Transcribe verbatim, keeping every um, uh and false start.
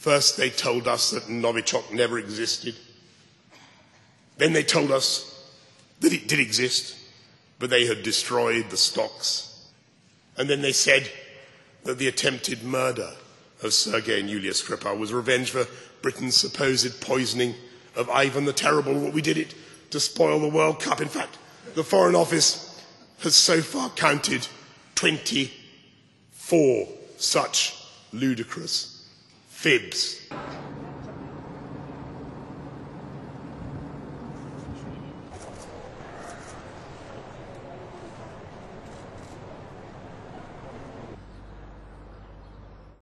First they told us that Novichok never existed. Then they told us that it did exist, but they had destroyed the stocks. And then they said that the attempted murder of Sergei and Yulia Skripal was revenge for Britain's supposed poisoning of Ivan the Terrible, but we did it to spoil the World Cup. In fact, the Foreign Office has so far counted twenty-four such ludicrous fibs.